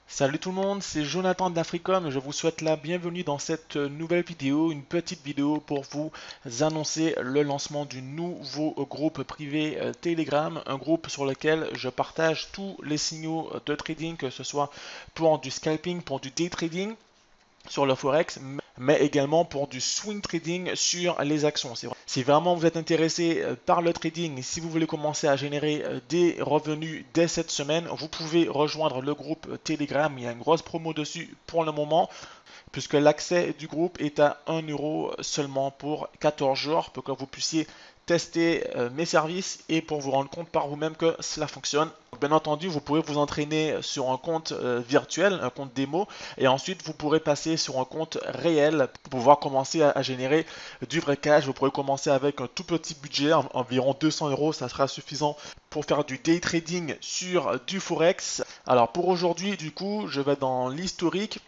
Salut tout le monde, c'est Jonathan d'Africom et je vous souhaite la bienvenue dans cette nouvelle vidéo, une petite vidéo pour vous annoncer le lancement du nouveau groupe privé Telegram, un groupe sur lequel je partage tous les signaux de trading, que ce soit pour du scalping, pour du day trading sur le Forex, mais également pour du swing trading sur les actions. Si vraiment vous êtes intéressé par le trading, si vous voulez commencer à générer des revenus dès cette semaine, vous pouvez rejoindre le groupe Telegram. Il y a une grosse promo dessus pour le moment, puisque l'accès du groupe est à 1 euro seulement pour 14 jours, pour que vous puissiez tester mes services et pour vous rendre compte par vous-même que cela fonctionne. Bien entendu, vous pourrez vous entraîner sur un compte virtuel, un compte démo, et ensuite vous pourrez passer sur un compte réel pour pouvoir commencer à générer du vrai cash. Vous pourrez commencer avec un tout petit budget, environ 200 euros, ça sera suffisant pour faire du day trading sur du Forex. Alors pour aujourd'hui, du coup, je vais dans l'historique.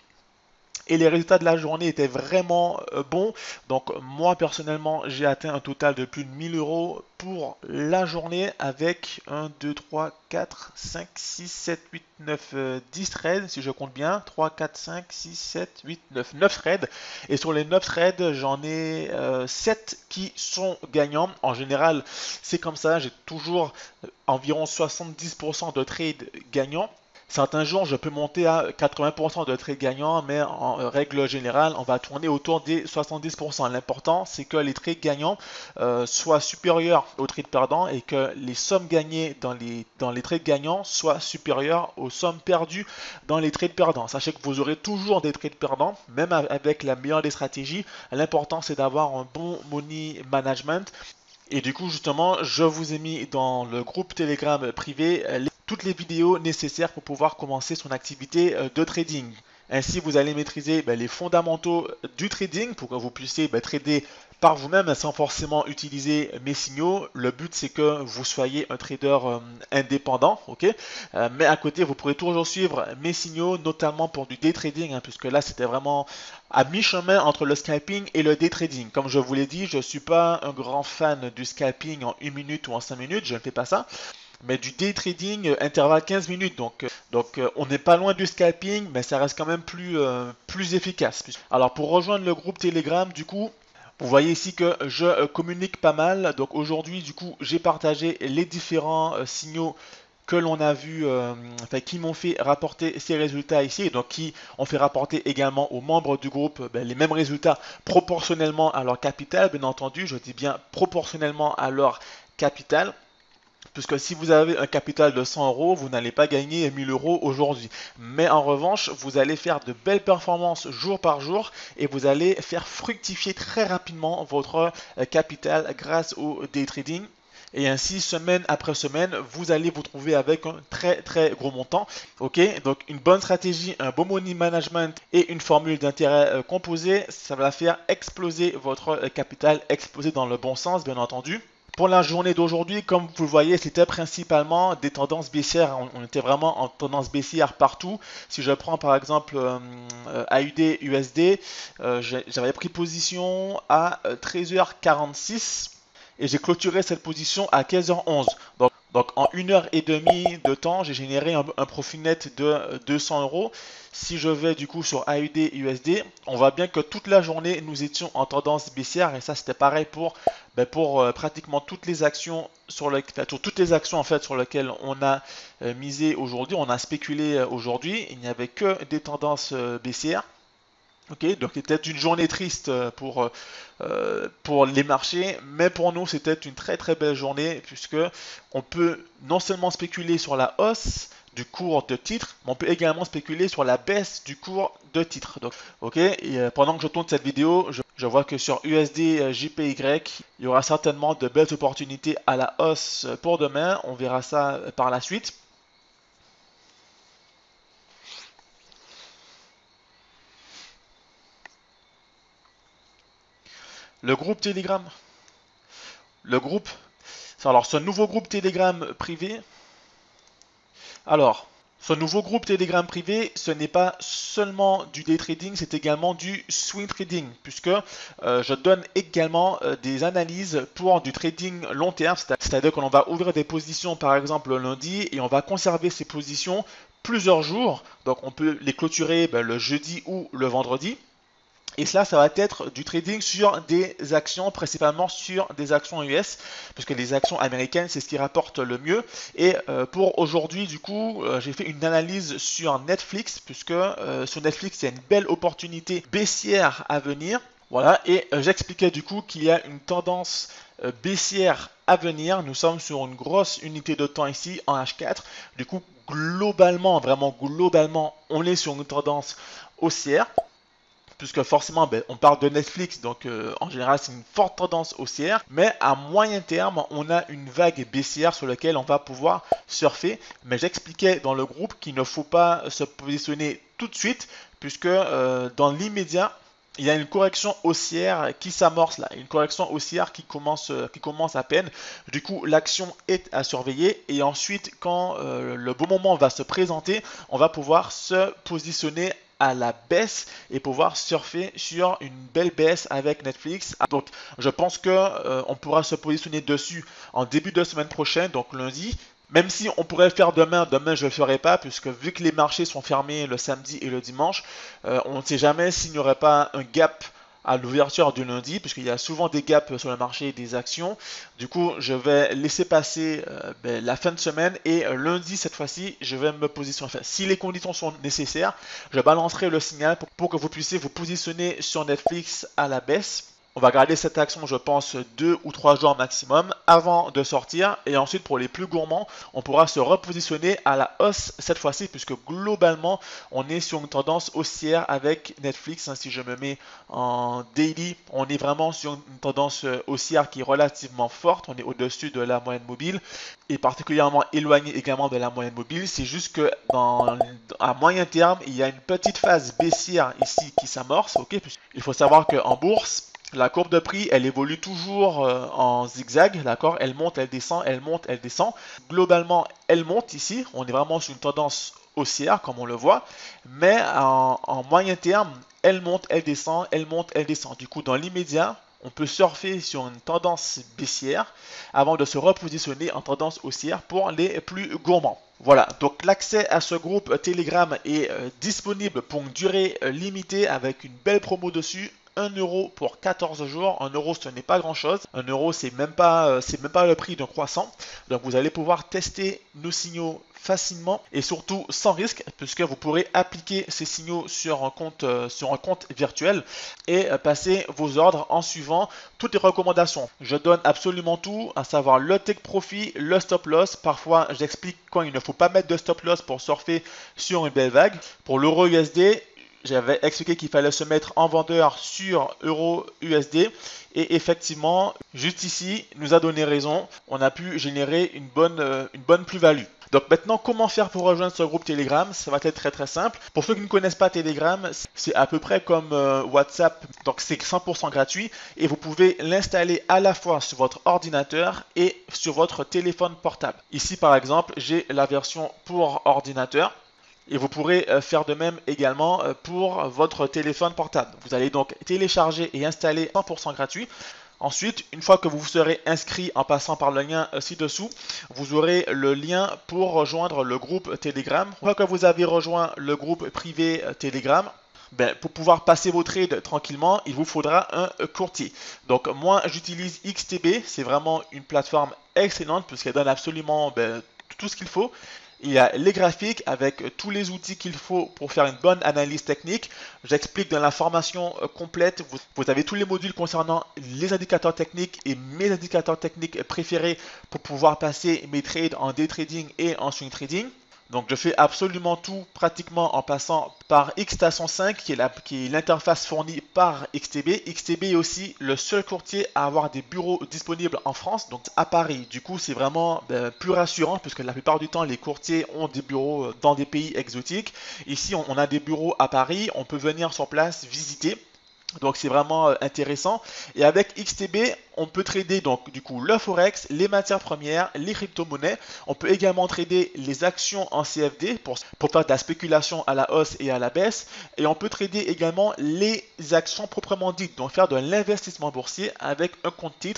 Et les résultats de la journée étaient vraiment bons. Donc moi personnellement j'ai atteint un total de plus de 1000 euros pour la journée avec 1, 2, 3, 4, 5, 6, 7, 8, 9, 10 trades si je compte bien. 3, 4, 5, 6, 7, 8, 9, 9 trades. Et sur les 9 trades j'en ai 7 qui sont gagnants. En général c'est comme ça, j'ai toujours environ 70% de trades gagnants. Certains jours, je peux monter à 80% de trades gagnants, mais en règle générale, on va tourner autour des 70%. L'important, c'est que les trades gagnants soient supérieurs aux trades perdants et que les sommes gagnées dans les trades gagnants soient supérieures aux sommes perdues dans les trades perdants. Sachez que vous aurez toujours des trades perdants, même avec la meilleure des stratégies. L'important, c'est d'avoir un bon money management. Et du coup, justement, je vous ai mis dans le groupe Telegram privé toutes les vidéos nécessaires pour pouvoir commencer son activité de trading. Ainsi, vous allez maîtriser les fondamentaux du trading pour que vous puissiez trader par vous-même sans forcément utiliser mes signaux. Le but, c'est que vous soyez un trader indépendant, ok. Mais à côté, vous pourrez toujours suivre mes signaux, notamment pour du day trading, puisque là, c'était vraiment à mi-chemin entre le scalping et le day trading. Comme je vous l'ai dit, je ne suis pas un grand fan du scalping en 1 minute ou en 5 minutes, je ne fais pas ça. Mais du day trading, intervalle 15 minutes. Donc on n'est pas loin du scalping, mais ça reste quand même plus efficace. Alors pour rejoindre le groupe Telegram, du coup, vous voyez ici que je communique pas mal. Donc aujourd'hui, du coup, j'ai partagé les différents signaux que l'on a vu, qui m'ont fait rapporter ces résultats ici, et donc qui ont fait rapporter également aux membres du groupe les mêmes résultats proportionnellement à leur capital, bien entendu, je dis bien proportionnellement à leur capital. Puisque si vous avez un capital de 100 euros, vous n'allez pas gagner 1000 euros aujourd'hui. Mais en revanche, vous allez faire de belles performances jour par jour et vous allez faire fructifier très rapidement votre capital grâce au day trading. Et ainsi, semaine après semaine, vous allez vous trouver avec un très très gros montant. Ok, donc une bonne stratégie, un bon money management et une formule d'intérêt composée, ça va faire exploser votre capital, exploser dans le bon sens, bien entendu. Pour la journée d'aujourd'hui, comme vous le voyez, c'était principalement des tendances baissières. On était vraiment en tendance baissière partout. Si je prends par exemple AUD, USD, j'avais pris position à 13h46 et j'ai clôturé cette position à 15h11. Donc en 1 heure et demie de temps, j'ai généré un profit net de 200 euros. Si je vais du coup sur AUD USD, on voit bien que toute la journée nous étions en tendance baissière et ça c'était pareil pour pratiquement toutes les actions sur toutes les actions en fait sur lesquelles on a misé aujourd'hui, on a spéculé aujourd'hui. Il n'y avait que des tendances baissières. Ok, donc c'était une journée triste pour les marchés, mais pour nous c'était une très très belle journée puisque on peut non seulement spéculer sur la hausse du cours de titre, mais on peut également spéculer sur la baisse du cours de titre. Donc, ok, et pendant que je tourne cette vidéo, je vois que sur USD JPY, il y aura certainement de belles opportunités à la hausse pour demain. On verra ça par la suite. Le groupe Telegram, le groupe alors, ce nouveau groupe Telegram privé, alors, ce nouveau groupe Telegram privé, ce n'est pas seulement du day trading, c'est également du swing trading, puisque je donne également des analyses pour du trading long terme, c'est-à-dire que l'on va ouvrir des positions par exemple le lundi et on va conserver ces positions plusieurs jours. Donc on peut les clôturer le jeudi ou le vendredi. Et cela, ça va être du trading sur des actions, principalement sur des actions US, puisque les actions américaines, c'est ce qui rapporte le mieux. Et pour aujourd'hui, du coup, j'ai fait une analyse sur Netflix, puisque sur Netflix, il y a une belle opportunité baissière à venir. Voilà, et j'expliquais du coup qu'il y a une tendance baissière à venir. Nous sommes sur une grosse unité de temps ici en H4. Du coup, globalement, vraiment globalement, on est sur une tendance haussière puisque forcément on parle de Netflix, donc en général c'est une forte tendance haussière, mais à moyen terme on a une vague baissière sur laquelle on va pouvoir surfer, mais j'expliquais dans le groupe qu'il ne faut pas se positionner tout de suite, puisque dans l'immédiat, il y a une correction haussière qui s'amorce là, une correction haussière qui commence à peine. Du coup, l'action est à surveiller et ensuite, quand le bon moment va se présenter, on va pouvoir se positionner à la baisse et pouvoir surfer sur une belle baisse avec Netflix. Donc, je pense que on pourra se positionner dessus en début de semaine prochaine, donc lundi. Même si on pourrait le faire demain, je ne le ferai pas, puisque vu que les marchés sont fermés le samedi et le dimanche, on ne sait jamais s'il n'y aurait pas un gap à l'ouverture du lundi, puisqu'il y a souvent des gaps sur le marché des actions. Du coup, je vais laisser passer la fin de semaine et lundi, cette fois-ci, je vais me positionner. Enfin, si les conditions sont nécessaires, je balancerai le signal pour que vous puissiez vous positionner sur Netflix à la baisse. On va garder cette action, je pense, 2 ou 3 jours maximum avant de sortir. Et ensuite, pour les plus gourmands, on pourra se repositionner à la hausse cette fois-ci, puisque globalement, on est sur une tendance haussière avec Netflix. Si je me mets en daily, on est vraiment sur une tendance haussière qui est relativement forte. On est au-dessus de la moyenne mobile et particulièrement éloigné également de la moyenne mobile. C'est juste que à moyen terme, il y a une petite phase baissière ici qui s'amorce. Il faut savoir qu'en bourse, la courbe de prix, elle évolue toujours en zigzag, d'accord? Elle monte, elle descend, elle monte, elle descend. Globalement, elle monte ici. On est vraiment sur une tendance haussière, comme on le voit. Mais en moyen terme, elle monte, elle descend, elle monte, elle descend. Du coup, dans l'immédiat, on peut surfer sur une tendance baissière avant de se repositionner en tendance haussière pour les plus gourmands. Voilà, donc l'accès à ce groupe Telegram est disponible pour une durée limitée avec une belle promo dessus. 1 euro pour 14 jours. 1 euro, ce n'est pas grand chose. 1 euro, c'est même pas le prix d'un croissant. Donc vous allez pouvoir tester nos signaux facilement et surtout sans risque, puisque vous pourrez appliquer ces signaux sur un compte virtuel et passer vos ordres en suivant toutes les recommandations. Je donne absolument tout, à savoir le take profit, le stop loss. Parfois, j'explique quand il ne faut pas mettre de stop loss pour surfer sur une belle vague. Pour l'euro USD, j'avais expliqué qu'il fallait se mettre en vendeur sur euro USD et effectivement, juste ici, nous a donné raison. On a pu générer une bonne plus-value. Donc maintenant, comment faire pour rejoindre ce groupe Telegram? Ça va être très très simple. Pour ceux qui ne connaissent pas Telegram, c'est à peu près comme WhatsApp. Donc c'est 100% gratuit et vous pouvez l'installer à la fois sur votre ordinateur et sur votre téléphone portable. Ici par exemple, j'ai la version pour ordinateur. Et vous pourrez faire de même également pour votre téléphone portable. Vous allez donc télécharger et installer 100% gratuit. Ensuite, une fois que vous serez inscrit en passant par le lien ci-dessous, vous aurez le lien pour rejoindre le groupe Telegram. Une fois que vous avez rejoint le groupe privé Telegram, pour pouvoir passer vos trades tranquillement, il vous faudra un courtier. Donc moi, j'utilise XTB. C'est vraiment une plateforme excellente puisqu'elle donne absolument tout ce qu'il faut. Il y a les graphiques avec tous les outils qu'il faut pour faire une bonne analyse technique. J'explique dans la formation complète. Vous avez tous les modules concernant les indicateurs techniques et mes indicateurs techniques préférés pour pouvoir passer mes trades en day trading et en swing trading. Donc je fais absolument tout pratiquement en passant par Xstation 5 qui est l'interface fournie par XTB. XTB est aussi le seul courtier à avoir des bureaux disponibles en France, donc à Paris. Du coup c'est vraiment plus rassurant puisque la plupart du temps les courtiers ont des bureaux dans des pays exotiques. Ici on a des bureaux à Paris, on peut venir sur place visiter. Donc c'est vraiment intéressant. Et avec XTB, on peut trader donc du coup le forex, les matières premières, les crypto-monnaies. On peut également trader les actions en CFD pour faire de la spéculation à la hausse et à la baisse. Et on peut trader également les actions proprement dites, donc faire de l'investissement boursier avec un compte titre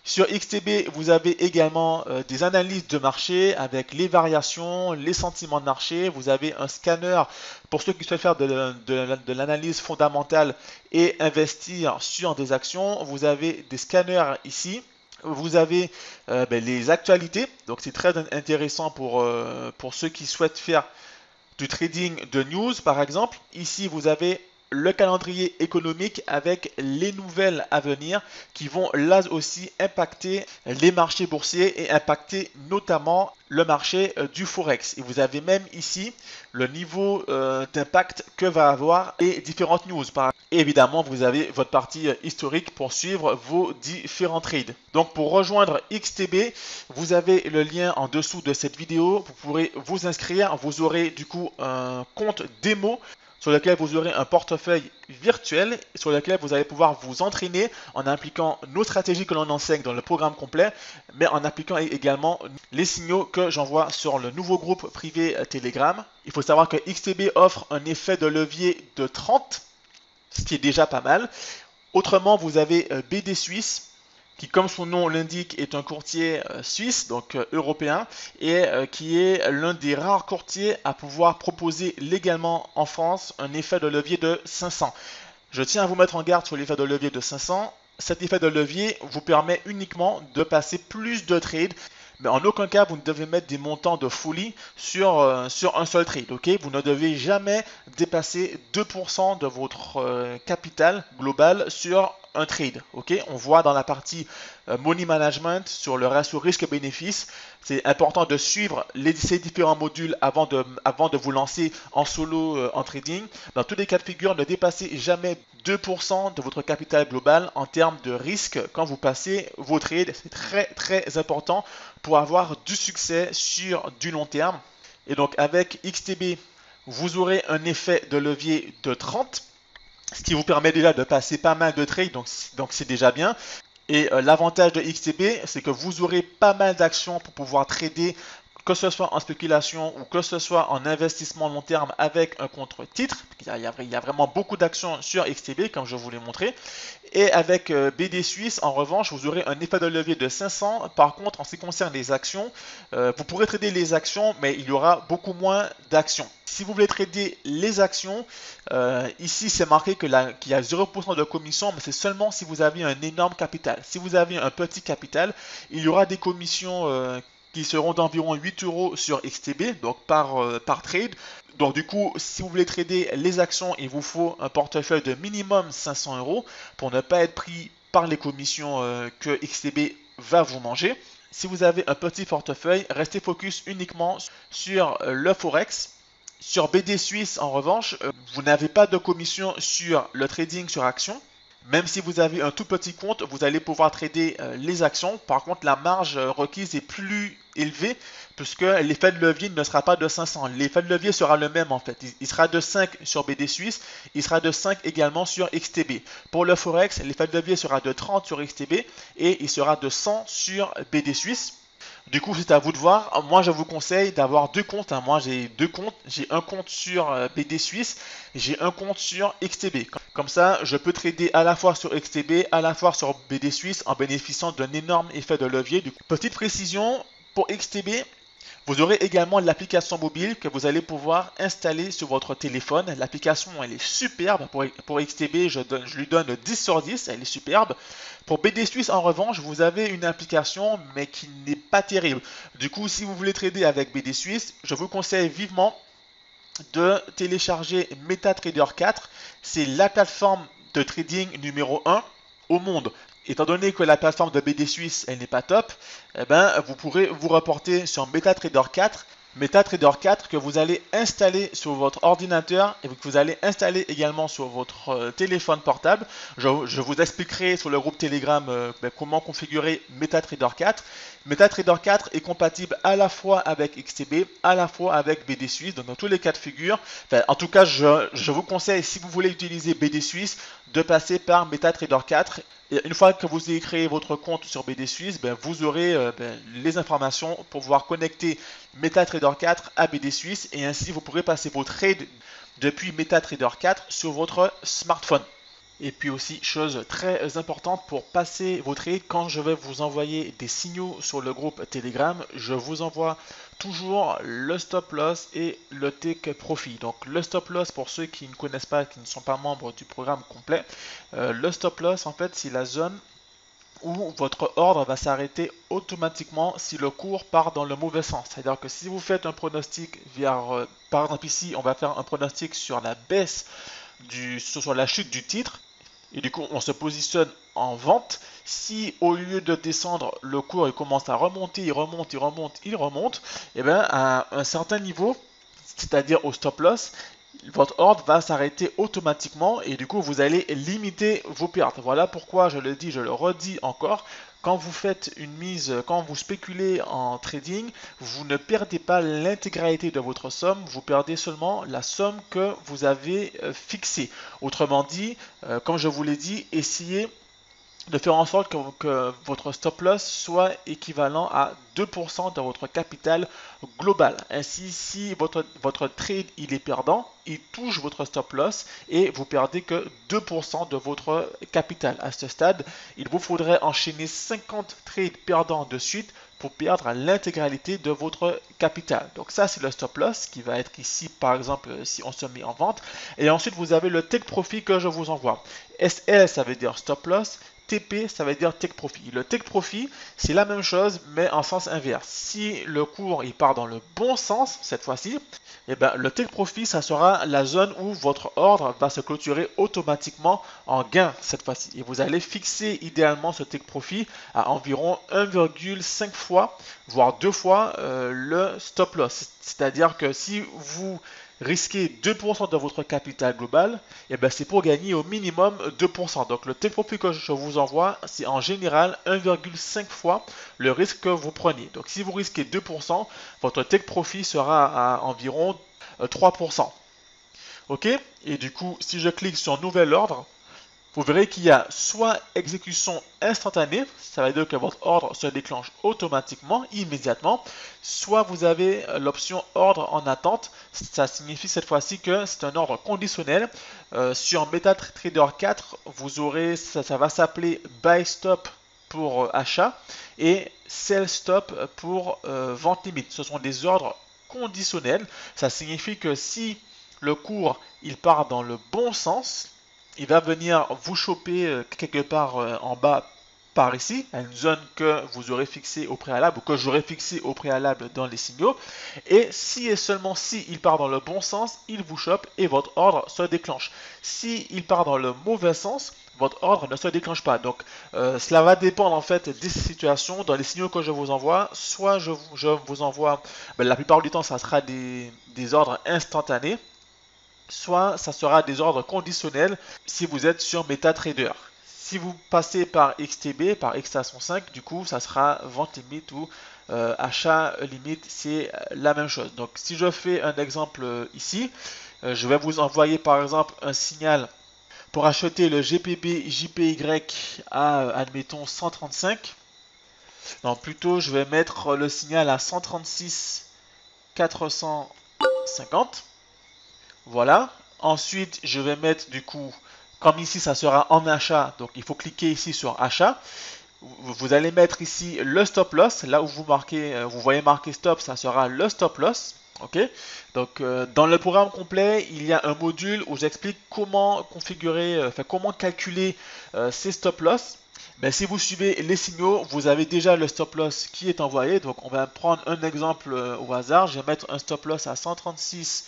Sur XTB, vous avez également des analyses de marché avec les variations, les sentiments de marché. Vous avez un scanner pour ceux qui souhaitent faire de l'analyse fondamentale et investir sur des actions. Vous avez des scanners ici. Vous avez les actualités, donc c'est très intéressant pour ceux qui souhaitent faire du trading de news par exemple. Ici vous avez le calendrier économique avec les nouvelles à venir qui vont là aussi impacter les marchés boursiers et impacter notamment le marché du Forex. Et vous avez même ici le niveau d'impact que va avoir les différentes news. Et évidemment, vous avez votre partie historique pour suivre vos différents trades. Donc pour rejoindre XTB, vous avez le lien en dessous de cette vidéo. Vous pourrez vous inscrire. Vous aurez du coup un compte démo sur lequel vous aurez un portefeuille virtuel sur lequel vous allez pouvoir vous entraîner en appliquant nos stratégies que l'on enseigne dans le programme complet, mais en appliquant également les signaux que j'envoie sur le nouveau groupe privé Telegram. Il faut savoir que XTB offre un effet de levier de 30, ce qui est déjà pas mal. Autrement, vous avez BD Suisse, qui comme son nom l'indique est un courtier suisse, donc européen, et qui est l'un des rares courtiers à pouvoir proposer légalement en France un effet de levier de 500. Je tiens à vous mettre en garde sur l'effet de levier de 500. Cet effet de levier vous permet uniquement de passer plus de trades, mais en aucun cas vous ne devez mettre des montants de folie sur un seul trade. Ok, vous ne devez jamais dépasser 2% de votre capital global sur un trade. Ok, on voit dans la partie money management sur le ratio risque-bénéfice. C'est important de suivre ces différents modules avant de vous lancer en solo en trading. Dans tous les cas de figure, ne dépassez jamais 2% de votre capital global en termes de risque quand vous passez vos trades. C'est très très important pour avoir du succès sur du long terme. Et donc avec XTB, vous aurez un effet de levier de 30, ce qui vous permet déjà de passer pas mal de trades, donc c'est déjà bien. Et l'avantage de XTB, c'est que vous aurez pas mal d'actions pour pouvoir trader, que ce soit en spéculation ou que ce soit en investissement long terme avec un contre-titre. Il y a vraiment beaucoup d'actions sur XTB, comme je vous l'ai montré. Et avec BD Suisse, en revanche, vous aurez un effet de levier de 500. Par contre, en ce qui concerne les actions, vous pourrez trader les actions, mais il y aura beaucoup moins d'actions. Si vous voulez trader les actions, ici c'est marqué qu'il y a 0% de commission, mais c'est seulement si vous avez un énorme capital. Si vous avez un petit capital, il y aura des commissions qui seront d'environ 8 euros sur XTB, donc par trade. Donc du coup, si vous voulez trader les actions, il vous faut un portefeuille de minimum 500 euros pour ne pas être pris par les commissions que XTB va vous manger. Si vous avez un petit portefeuille, restez focus uniquement sur le Forex. Sur BD Suisse, en revanche, vous n'avez pas de commission sur le trading sur actions. Même si vous avez un tout petit compte, vous allez pouvoir trader les actions. Par contre, la marge requise est plus élevée puisque l'effet de levier ne sera pas de 500. L'effet de levier sera le même en fait. Il sera de 5 sur BD Suisse, il sera de 5 également sur XTB. Pour le Forex, l'effet de levier sera de 30 sur XTB et il sera de 100 sur BD Suisse. Du coup, c'est à vous de voir. Moi, je vous conseille d'avoir deux comptes. Moi, j'ai deux comptes. J'ai un compte sur BD Suisse. J'ai un compte sur XTB. Comme ça, je peux trader à la fois sur XTB, à la fois sur BD Suisse en bénéficiant d'un énorme effet de levier. Petite précision, pour XTB, vous aurez également l'application mobile que vous allez pouvoir installer sur votre téléphone. L'application, elle est superbe. Pour XTB, je lui donne 10 sur 10. Elle est superbe. Pour BD Suisse, en revanche, vous avez une application, mais qui n'est pas terrible. Du coup, si vous voulez trader avec BD Suisse, je vous conseille vivement de télécharger MetaTrader 4. C'est la plateforme de trading numéro 1 au monde. Étant donné que la plateforme de BD Suisse, elle n'est pas top, eh ben, vous pourrez vous reporter sur MetaTrader 4. MetaTrader 4 que vous allez installer sur votre ordinateur et que vous allez installer également sur votre téléphone portable. Je vous expliquerai sur le groupe Telegram comment configurer MetaTrader 4. MetaTrader 4 est compatible à la fois avec XTB, à la fois avec BD Suisse, donc dans tous les cas de figure. Enfin, en tout cas, je vous conseille, si vous voulez utiliser BD Suisse, de passer par MetaTrader 4. Et une fois que vous avez créé votre compte sur BD Suisse, vous aurez les informations pour pouvoir connecter MetaTrader 4 à BD Suisse et ainsi vous pourrez passer vos trades depuis MetaTrader 4 sur votre smartphone. Et puis aussi, chose très importante pour passer vos trades, quand je vais vous envoyer des signaux sur le groupe Telegram, je vous envoie toujours le stop loss et le take profit. Donc le stop loss, pour ceux qui ne connaissent pas, qui ne sont pas membres du programme complet, le stop loss en fait c'est la zone où votre ordre va s'arrêter automatiquement si le cours part dans le mauvais sens. C'est-à-dire que si vous faites un pronostic vers, par exemple ici, on va faire un pronostic sur la baisse sur la chute du titre, et du coup on se positionne en vente. Si au lieu de descendre, le cours il commence à remonter, il remonte, il remonte, il remonte, et bien à un certain niveau, c'est-à-dire au stop loss, votre ordre va s'arrêter automatiquement et du coup vous allez limiter vos pertes. Voilà pourquoi je le dis, je le redis encore. Quand vous faites une mise, quand vous spéculez en trading, vous ne perdez pas l'intégralité de votre somme, vous perdez seulement la somme que vous avez fixée. Autrement dit, comme je vous l'ai dit, essayez de faire en sorte que votre stop loss soit équivalent à 2% de votre capital global. Ainsi, si votre trade il est perdant, il touche votre stop loss et vous perdez que 2% de votre capital. À ce stade, il vous faudrait enchaîner 50 trades perdants de suite pour perdre l'intégralité de votre capital. Donc ça, c'est le stop loss qui va être ici, par exemple, si on se met en vente. Et ensuite, vous avez le take profit que je vous envoie. SL, ça veut dire stop loss. TP, ça veut dire take profit. Le take profit, c'est la même chose, mais en sens inverse. Si le cours il part dans le bon sens, cette fois-ci, eh ben, le take profit, ça sera la zone où votre ordre va se clôturer automatiquement en gain cette fois-ci. Et vous allez fixer idéalement ce take profit à environ 1,5 fois, voire 2 fois le stop loss. C'est-à-dire que si vous risquez 2% de votre capital global, et ben c'est pour gagner au minimum 2%. Donc le take profit que je vous envoie, c'est en général 1,5 fois le risque que vous prenez. Donc si vous risquez 2%, votre take profit sera à environ 3%. Ok? Et du coup, si je clique sur nouvel ordre, vous verrez qu'il y a soit exécution instantanée, ça veut dire que votre ordre se déclenche automatiquement, immédiatement, soit vous avez l'option ordre en attente, ça signifie cette fois-ci que c'est un ordre conditionnel. Sur MetaTrader 4, vous aurez, ça va s'appeler Buy Stop pour achat et Sell Stop pour vente limite. Ce sont des ordres conditionnels, ça signifie que si le cours il part dans le bon sens, il va venir vous choper quelque part en bas par ici, à une zone que vous aurez fixée au préalable ou que j'aurai fixée au préalable dans les signaux. Et si et seulement si il part dans le bon sens, il vous chope et votre ordre se déclenche. Si il part dans le mauvais sens, votre ordre ne se déclenche pas. Donc cela va dépendre en fait des situations. Dans les signaux que je vous envoie, soit je vous envoie, la plupart du temps ça sera des ordres instantanés, soit ça sera des ordres conditionnels si vous êtes sur MetaTrader. Si vous passez par XTB, par Extension 5, du coup, ça sera vente limite ou achat limite, c'est la même chose. Donc, si je fais un exemple ici, je vais vous envoyer par exemple un signal pour acheter le GPB JPY à, admettons, 135. Non, plutôt, je vais mettre le signal à 136 450. Voilà. Ensuite, je vais mettre du coup, comme ici ça sera en achat, donc il faut cliquer ici sur achat. Vous allez mettre ici le stop loss, là où vous marquez, vous voyez marqué stop, ça sera le stop loss. Ok. Donc dans le programme complet, il y a un module où j'explique comment configurer, comment calculer ces stop loss. Mais si vous suivez les signaux, vous avez déjà le stop loss qui est envoyé. Donc on va prendre un exemple au hasard. Je vais mettre un stop loss à 136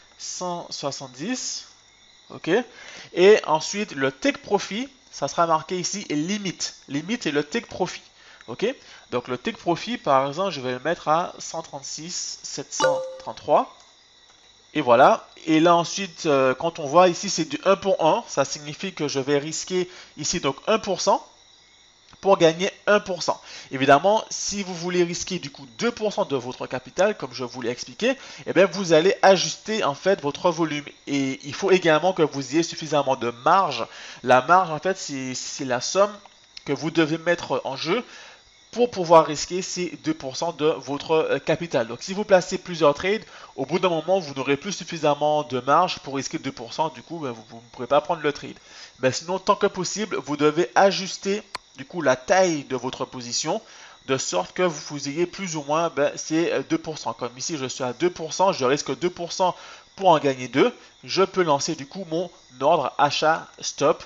170, ok, et ensuite le take profit, ça sera marqué ici limite, limite et le take profit, ok. Donc le take profit, par exemple, je vais le mettre à 136 733, et voilà. Et là ensuite, quand on voit ici c'est du 1 pour 1, ça signifie que je vais risquer ici donc 1% pour gagner 1%. Évidemment, si vous voulez risquer du coup 2% de votre capital, comme je vous l'ai expliqué, eh bien vous allez ajuster en fait votre volume. Et il faut également que vous ayez suffisamment de marge. La marge en fait, c'est la somme que vous devez mettre en jeu pour pouvoir risquer ces 2% de votre capital. Donc si vous placez plusieurs trades, au bout d'un moment, vous n'aurez plus suffisamment de marge pour risquer 2%, du coup, vous ne pourrez pas prendre le trade. Sinon, tant que possible, vous devez ajuster du coup la taille de votre position, de sorte que vous ayez plus ou moins ces 2%. Comme ici, je suis à 2%, je risque 2% pour en gagner 2. Je peux lancer du coup mon ordre achat stop.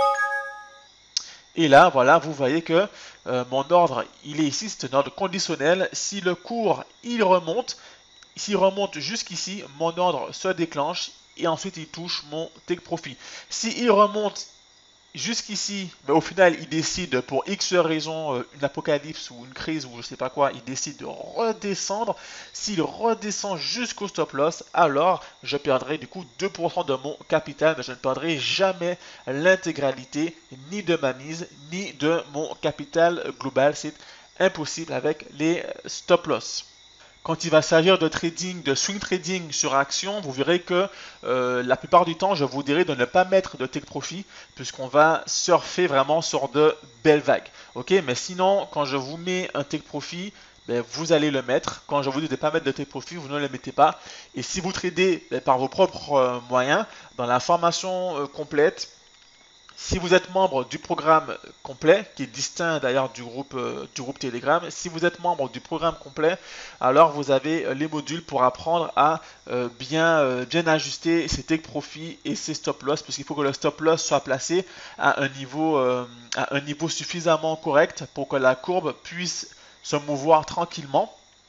Et là, voilà, vous voyez que mon ordre, il est ici, c'est un ordre conditionnel. Si le cours, il remonte, s'il remonte jusqu'ici, mon ordre se déclenche et ensuite il touche mon take profit. S'il remonte jusqu'ici, mais au final, il décide pour X raison, une apocalypse ou une crise ou je sais pas quoi, il décide de redescendre. S'il redescend jusqu'au stop loss, alors je perdrai du coup 2% de mon capital, mais je ne perdrai jamais l'intégralité ni de ma mise, ni de mon capital global. C'est impossible avec les stop loss. Quand il va s'agir de trading, de swing trading sur action, vous verrez que la plupart du temps, je vous dirais de ne pas mettre de take profit puisqu'on va surfer vraiment sur de belles vagues. Ok, mais sinon, quand je vous mets un take profit, vous allez le mettre. Quand je vous dis de ne pas mettre de take profit, vous ne le mettez pas. Et si vous tradez par vos propres moyens, dans la formation complète, si vous êtes membre du programme complet, qui est distinct d'ailleurs du groupe Telegram, si vous êtes membre du programme complet, alors vous avez les modules pour apprendre à bien ajuster ses take profit et ses stop loss, puisqu'il faut que le stop loss soit placé à un niveau suffisamment correct pour que la courbe puisse se mouvoir tranquillement.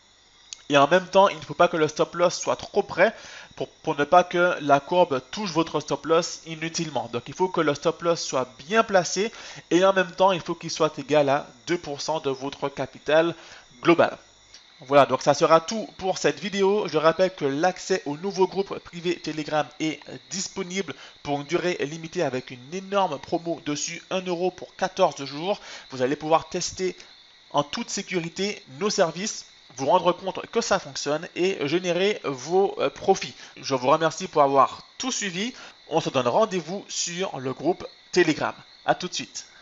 Et en même temps, il ne faut pas que le stop loss soit trop près pour ne pas que la courbe touche votre stop loss inutilement. Donc il faut que le stop loss soit bien placé et en même temps, il faut qu'il soit égal à 2% de votre capital global. Voilà, donc ça sera tout pour cette vidéo. Je rappelle que l'accès au nouveau groupe privé Telegram est disponible pour une durée limitée avec une énorme promo dessus, 1 € pour 14 jours. Vous allez pouvoir tester en toute sécurité nos services, vous rendre compte que ça fonctionne et générer vos profits. Je vous remercie pour avoir tout suivi. On se donne rendez-vous sur le groupe Telegram. A tout de suite.